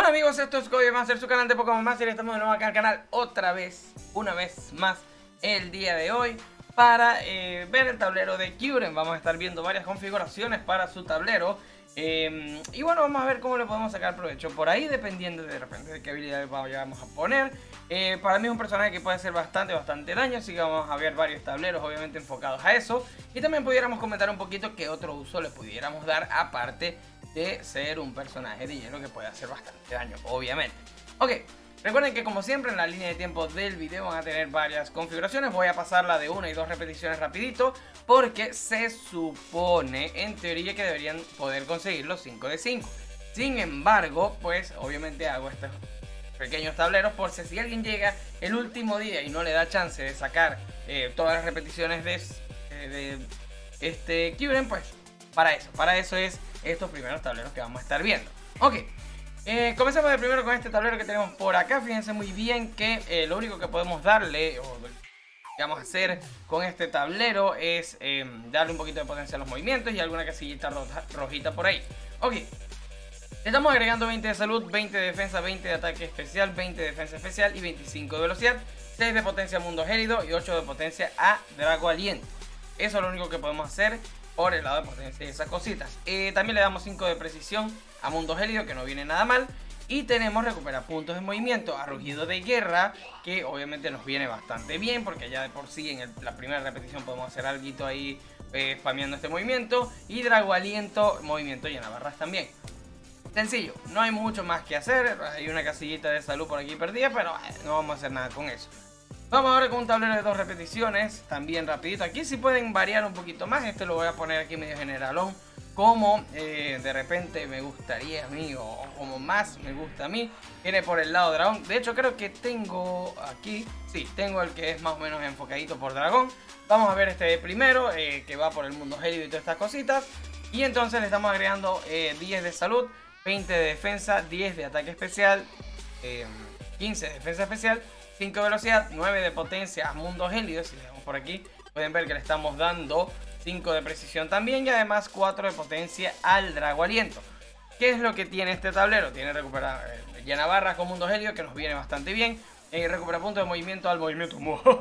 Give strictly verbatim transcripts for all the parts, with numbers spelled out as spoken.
Hola amigos, esto es Cody Master, su canal de Pokémon Master, y estamos de nuevo acá en el canal otra vez, una vez más, el día de hoy para eh, ver el tablero de Kyurem. Vamos a estar viendo varias configuraciones para su tablero eh, y bueno, vamos a ver cómo le podemos sacar provecho por ahí, dependiendo de repente de qué habilidades vayamos a poner. eh, Para mí es un personaje que puede hacer bastante, bastante daño, así que vamos a ver varios tableros obviamente enfocados a eso. Y también pudiéramos comentar un poquito qué otro uso le pudiéramos dar aparte de ser un personaje de hielo que puede hacer bastante daño, obviamente. Ok, recuerden que como siempre en la línea de tiempo del video van a tener varias configuraciones. Voy a pasarla de una y dos repeticiones rapidito, porque se supone, en teoría, que deberían poder conseguir los cinco de cinco. Sin embargo, pues obviamente hago estos pequeños tableros por si, si alguien llega el último día y no le da chance de sacar eh, todas las repeticiones de, eh, de este Kyurem, pues para eso, para eso es estos primeros tableros que vamos a estar viendo. Ok, eh, comencemos de primero con este tablero que tenemos por acá. Fíjense muy bien que eh, lo único que podemos darle, o que vamos a hacer con este tablero, es eh, darle un poquito de potencia a los movimientos y alguna casillita roja, rojita por ahí. Ok, le estamos agregando veinte de salud, veinte de defensa, veinte de ataque especial, veinte de defensa especial y veinticinco de velocidad, seis de potencia a mundo gélido y ocho de potencia a Drago Aliento. Eso es lo único que podemos hacer por el lado de potencia y esas cositas. Eh, también le damos cinco de precisión a mundo gélido, que no viene nada mal. Y tenemos recupera puntos de movimiento a rugido de guerra, que obviamente nos viene bastante bien, porque ya de por sí en el, la primera repetición podemos hacer algo ahí eh, spameando este movimiento. Y Drago Aliento, movimiento llena barras también. Sencillo, no hay mucho más que hacer. Hay una casillita de salud por aquí perdida, pero eh, no vamos a hacer nada con eso. Vamos ahora con un tablero de dos repeticiones, también rapidito. Aquí sí pueden variar un poquito más. Este lo voy a poner aquí medio generalón, como eh, de repente me gustaría a mí, o como más me gusta a mí. Viene por el lado dragón. De hecho creo que tengo aquí, sí, tengo el que es más o menos enfocadito por dragón. Vamos a ver este de primero, eh, que va por el mundo gélido y todas estas cositas. Y entonces le estamos agregando eh, diez de salud, veinte de defensa, diez de ataque especial, eh, quince de defensa especial, cinco de velocidad, nueve de potencia a mundo gélido. Si le damos por aquí pueden ver que le estamos dando cinco de precisión también, y además cuatro de potencia al Drago Aliento. ¿Qué es lo que tiene este tablero? Tiene recuperar eh, llena barras con mundo gélido, que nos viene bastante bien. Eh, recupera puntos de movimiento al movimiento.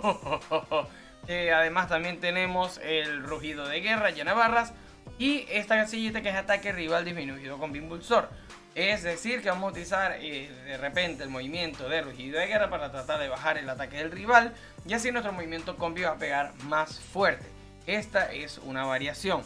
eh, además también tenemos el rugido de guerra, llena barras, y esta casillita que es ataque rival disminuido con Bimbulsor. Es decir, que vamos a utilizar eh, de repente el movimiento de rugido de guerra para tratar de bajar el ataque del rival, y así nuestro movimiento combi va a pegar más fuerte. Esta es una variación.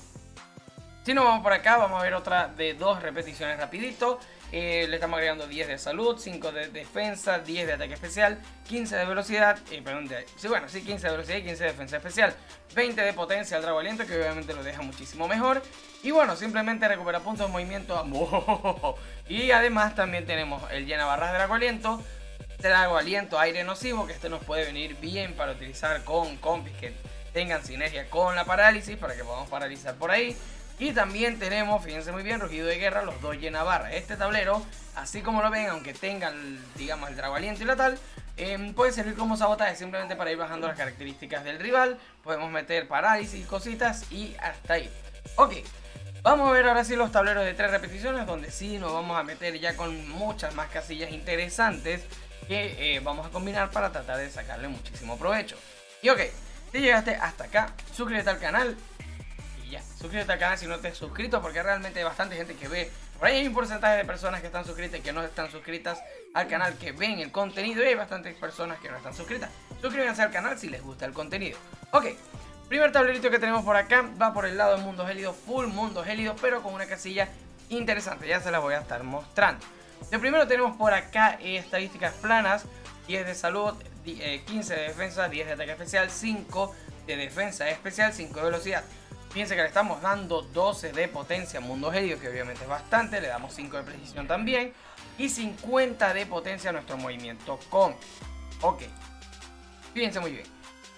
Si nos vamos por acá, vamos a ver otra de dos repeticiones rapidito. Eh, le estamos agregando diez de salud, cinco de defensa, diez de ataque especial, quince de velocidad, eh, perdón, de, sí, bueno, sí, quince de velocidad y quince de defensa especial, veinte de potencia al Drago Aliento, que obviamente lo deja muchísimo mejor. Y bueno, simplemente recupera puntos de movimiento a... Y además también tenemos el llena barras de Drago Aliento, Drago Aliento aire nocivo, que este nos puede venir bien para utilizar con compis que tengan sinergia con la parálisis, para que podamos paralizar por ahí. Y también tenemos, fíjense muy bien, rugido de guerra, los dos llena barra. Este tablero, así como lo ven, aunque tengan, digamos, el Drago Aliento y la tal, eh, puede servir como sabotaje, simplemente para ir bajando las características del rival. Podemos meter parálisis, cositas, y hasta ahí. Ok, vamos a ver ahora sí los tableros de tres repeticiones, donde sí nos vamos a meter ya con muchas más casillas interesantes que eh, vamos a combinar para tratar de sacarle muchísimo provecho. Y ok, si llegaste hasta acá, suscríbete al canal. Ya, suscríbete al canal si no te has suscrito, porque realmente hay bastante gente que ve. Por ahí hay un porcentaje de personas que están suscritas y que no están suscritas al canal, que ven el contenido, y hay bastantes personas que no están suscritas. Suscríbanse al canal si les gusta el contenido. Ok, primer tablerito que tenemos por acá va por el lado del mundo gélido, full mundo gélido, pero con una casilla interesante. Ya se las voy a estar mostrando. De primero tenemos por acá eh, estadísticas planas, diez de salud, eh, quince de defensa, diez de ataque especial, cinco de defensa especial, cinco de velocidad. Fíjense que le estamos dando doce de potencia a mundo gélido, que obviamente es bastante. Le damos cinco de precisión también, y cincuenta de potencia a nuestro movimiento con. Ok, fíjense muy bien.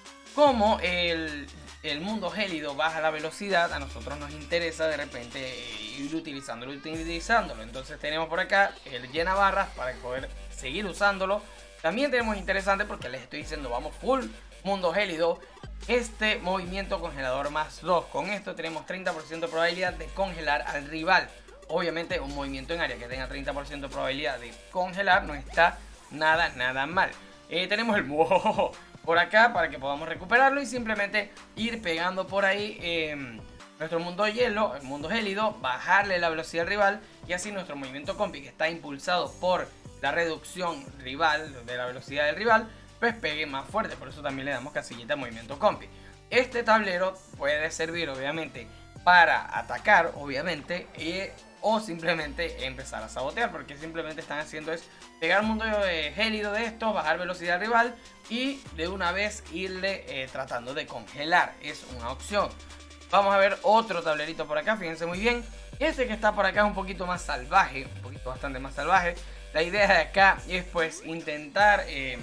Como el, el mundo gélido baja la velocidad, a nosotros nos interesa de repente ir utilizándolo, utilizándolo. Entonces tenemos por acá el llena barras para poder seguir usándolo. También tenemos interesante, porque les estoy diciendo vamos full mundo gélido, este movimiento congelador más dos. Con esto tenemos treinta por ciento de probabilidad de congelar al rival. obviamente un movimiento en área que tenga treinta por ciento de probabilidad de congelar no está nada, nada mal. Eh, tenemos el wow por acá para que podamos recuperarlo y simplemente ir pegando por ahí eh, nuestro mundo hielo, el mundo gélido, bajarle la velocidad al rival y así nuestro movimiento compi, que está impulsado por la reducción rival de la velocidad del rival, pues pegue más fuerte. Por eso también le damos casillita de movimiento compi. Este tablero puede servir obviamente para atacar, obviamente, y, o simplemente empezar a sabotear, porque simplemente están haciendo es pegar mundo eh, gélido de esto, bajar velocidad rival y de una vez irle eh, tratando de congelar. Es una opción. Vamos a ver otro tablerito por acá, fíjense muy bien. Este que está por acá es un poquito más salvaje, un poquito bastante más salvaje. La idea de acá es pues intentar eh,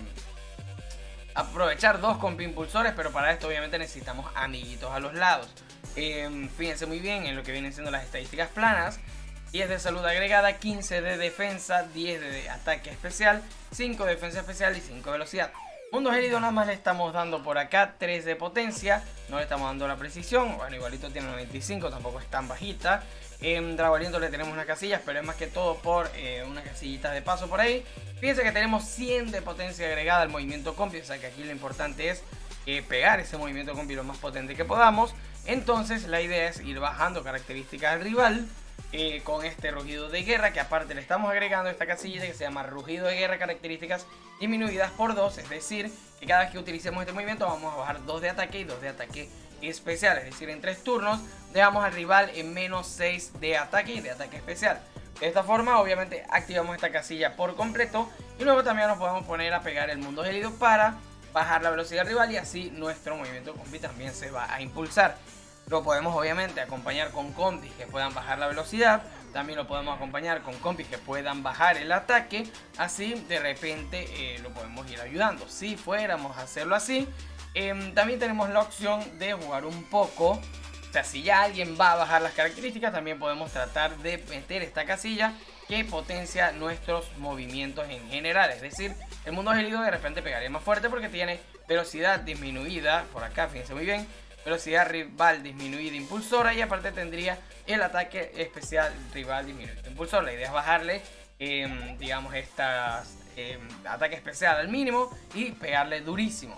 aprovechar dos compi impulsores, pero para esto obviamente necesitamos amiguitos a los lados. Eh, fíjense muy bien en lo que vienen siendo las estadísticas planas. diez de salud agregada, quince de defensa, diez de ataque especial, cinco de defensa especial y cinco de velocidad. Mundo gélido nada más le estamos dando por acá tres de potencia, no le estamos dando la precisión, bueno, igualito tiene noventa y cinco, tampoco es tan bajita. En Drago Aliento le tenemos unas casillas, pero es más que todo por eh, unas casillitas de paso por ahí. Fíjense que tenemos cien de potencia agregada al movimiento compi, o sea que aquí lo importante es eh, pegar ese movimiento compi lo más potente que podamos. Entonces la idea es ir bajando características al rival eh, con este rugido de guerra, que aparte le estamos agregando esta casilla que se llama rugido de guerra, características disminuidas por dos, es decir, que cada vez que utilicemos este movimiento vamos a bajar dos de ataque y dos de ataque especial, es decir, en tres turnos dejamos al rival en menos seis de ataque y de ataque especial. De esta forma obviamente activamos esta casilla por completo y luego también nos podemos poner a pegar el mundo gélido para bajar la velocidad del rival y así nuestro movimiento compi también se va a impulsar. Lo podemos obviamente acompañar con compis que puedan bajar la velocidad, también lo podemos acompañar con compis que puedan bajar el ataque, así de repente eh, lo podemos ir ayudando. Si fuéramos a hacerlo así, eh, también tenemos la opción de jugar un poco, o sea, si ya alguien va a bajar las características, también podemos tratar de meter esta casilla que potencia nuestros movimientos en general, es decir, el mundo gélido de repente pegaría más fuerte porque tiene velocidad disminuida, por acá fíjense muy bien, velocidad rival disminuida impulsora y aparte tendría el ataque especial rival disminuido impulsor. La idea es bajarle eh, digamos estas eh, ataque especial al mínimo y pegarle durísimo.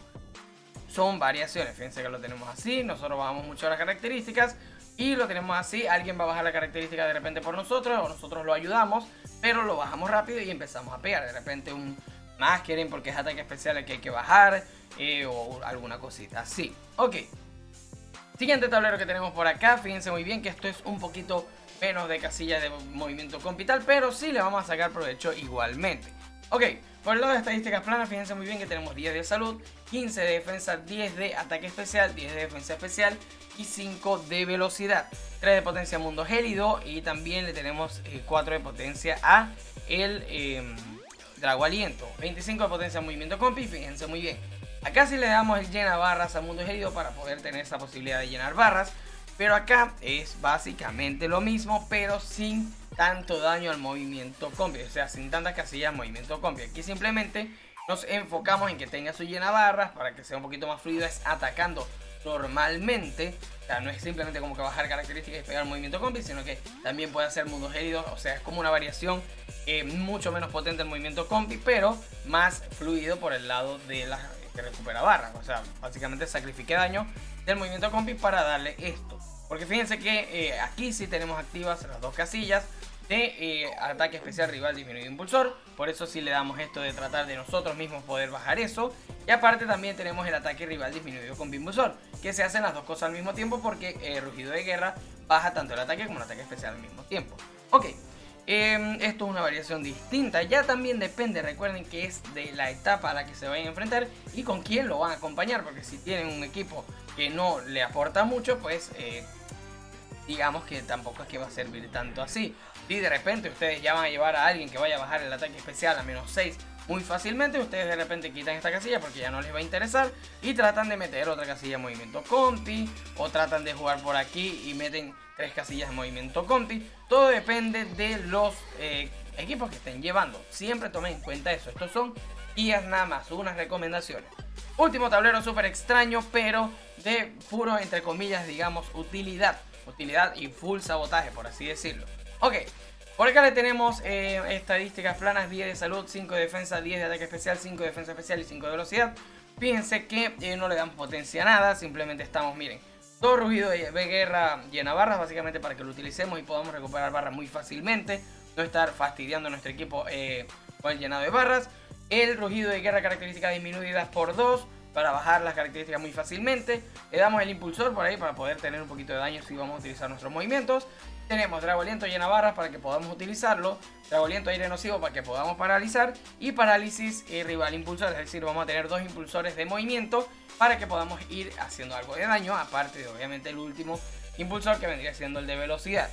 Son variaciones, fíjense que lo tenemos así, nosotros bajamos mucho las características y lo tenemos así, alguien va a bajar la característica de repente por nosotros o nosotros lo ayudamos, pero lo bajamos rápido y empezamos a pegar. De repente un Maskering porque es ataque especial el que hay que bajar eh, o alguna cosita así. Ok. Siguiente tablero que tenemos por acá, fíjense muy bien que esto es un poquito menos de casilla de movimiento compital, pero sí le vamos a sacar provecho igualmente. Ok, por el lado de estadísticas planas, fíjense muy bien que tenemos diez de salud, quince de defensa, diez de ataque especial, diez de defensa especial y cinco de velocidad. tres de potencia a mundo gélido y también le tenemos eh, cuatro de potencia a el eh, Drago Aliento. veinticinco de potencia a movimiento compi, fíjense muy bien. Acá sí le damos el llena barras a mundo gélido para poder tener esa posibilidad de llenar barras. Pero acá es básicamente lo mismo, pero sin tanto daño al movimiento combi. O sea, sin tantas casillas de movimiento combi. Aquí simplemente nos enfocamos en que tenga su llena barras para que sea un poquito más fluido. Es atacando normalmente. O sea, no es simplemente como que bajar características y pegar el movimiento combi, sino que también puede hacer mundo gélido. O sea, es como una variación eh, mucho menos potente el movimiento combi, pero más fluido por el lado de la que recupera barras. O sea, básicamente sacrifique daño del movimiento compi para darle esto. Porque fíjense que eh, aquí sí tenemos activas las dos casillas de eh, ataque especial rival disminuido impulsor. Por eso sí le damos esto de tratar de nosotros mismos poder bajar eso. Y aparte también tenemos el ataque rival disminuido con impulsor, que se hacen las dos cosas al mismo tiempo porque el eh, rugido de guerra baja tanto el ataque como el ataque especial al mismo tiempo. Ok. Eh, esto es una variación distinta, ya también depende, recuerden que es de la etapa a la que se vayan a enfrentar y con quién lo van a acompañar, porque si tienen un equipo que no le aporta mucho, pues eh, digamos que tampoco es que va a servir tanto así. Si de repente ustedes ya van a llevar a alguien que vaya a bajar el ataque especial a menos seis muy fácilmente, ustedes de repente quitan esta casilla porque ya no les va a interesar y tratan de meter otra casilla de movimiento compi, o tratan de jugar por aquí y meten tres casillas de movimiento compi. Todo depende de los eh, equipos que estén llevando. Siempre tomen en cuenta eso. Estos son guías nada más, unas recomendaciones. Último tablero súper extraño, pero de puro, entre comillas, digamos, utilidad. Utilidad y full sabotaje, por así decirlo. Ok, por acá le tenemos eh, estadísticas planas: diez de salud, cinco de defensa, diez de ataque especial, cinco de defensa especial y cinco de velocidad. Fíjense que eh, no le damos potencia a nada, simplemente estamos, miren, todo rugido de guerra llena barras, básicamente para que lo utilicemos y podamos recuperar barras muy fácilmente, no estar fastidiando a nuestro equipo eh, con el llenado de barras. El rugido de guerra, características disminuidas por dos, para bajar las características muy fácilmente. Le damos el impulsor por ahí para poder tener un poquito de daño si vamos a utilizar nuestros movimientos. Tenemos Drago Aliento llena barras para que podamos utilizarlo, Drago Aliento aire nocivo para que podamos paralizar, y parálisis y rival impulsor, es decir, vamos a tener dos impulsores de movimiento para que podamos ir haciendo algo de daño, aparte de obviamente el último impulsor que vendría siendo el de velocidad.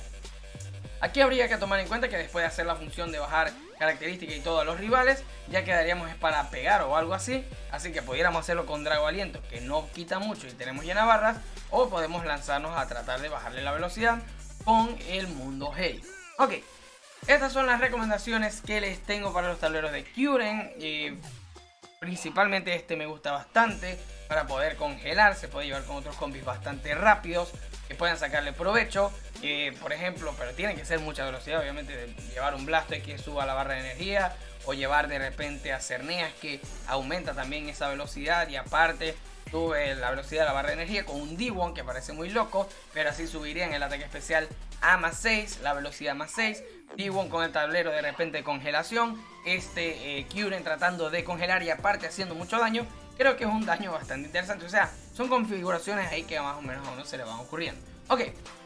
Aquí habría que tomar en cuenta que después de hacer la función de bajar características y todo a los rivales, ya quedaríamos para pegar o algo así, así que pudiéramos hacerlo con Drago Aliento, que no quita mucho y tenemos llena barras, o podemos lanzarnos a tratar de bajarle la velocidad con el Mundo Heli. Ok, estas son las recomendaciones que les tengo para los tableros de Kyurem. Eh, principalmente este me gusta bastante para poder congelar, se puede llevar con otros combis bastante rápidos que puedan sacarle provecho. Eh, por ejemplo, pero tiene que ser mucha velocidad, obviamente, de llevar un Blastoise que suba la barra de energía, o llevar de repente a Cerneas que aumenta también esa velocidad y aparte sube la velocidad de la barra de energía, con un D uno que parece muy loco, pero así subirían el ataque especial a más seis, la velocidad más seis, D uno con el tablero de repente de congelación, este eh, Kyurem tratando de congelar y aparte haciendo mucho daño. Creo que es un daño bastante interesante, o sea, son configuraciones ahí que más o menos a uno se le van ocurriendo. Ok,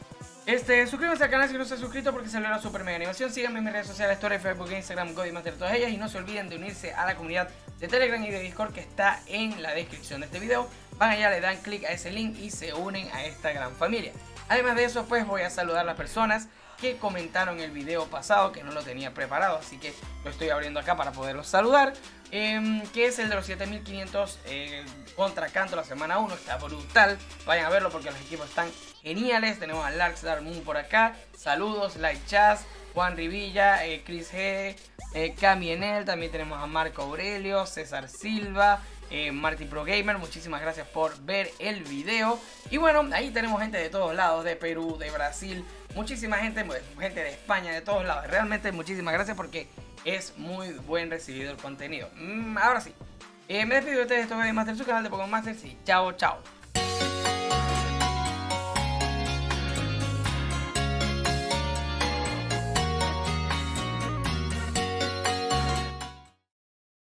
este, suscríbanse al canal si no se han suscrito porque salió la super mega animación. Síganme en mis redes sociales, Story, Facebook, Instagram, Godimaster, todas ellas. Y no se olviden de unirse a la comunidad de Telegram y de Discord que está en la descripción de este video. Van allá, le dan clic a ese link y se unen a esta gran familia. Además de eso, pues voy a saludar a las personas que comentaron el video pasado, que no lo tenía preparado, así que lo estoy abriendo acá para poderlos saludar. Eh, que es el de los siete mil quinientos eh, contra Kanto la semana uno, está brutal. Vayan a verlo porque los equipos están geniales. Tenemos a Larkstar Moon por acá, saludos, Light Chaz, Juan Rivilla, eh, Chris G, eh, Cami Enel, también tenemos a Marco Aurelio, César Silva, eh, Marty Pro Gamer, muchísimas gracias por ver el video. Y bueno, ahí tenemos gente de todos lados, de Perú, de Brasil, muchísima gente, gente de España, de todos lados. Realmente muchísimas gracias porque es muy buen recibido el contenido. Mm, ahora sí, eh, me despido de ustedes, esto es Master, su canal de Pokémon Masters, y chao, chao.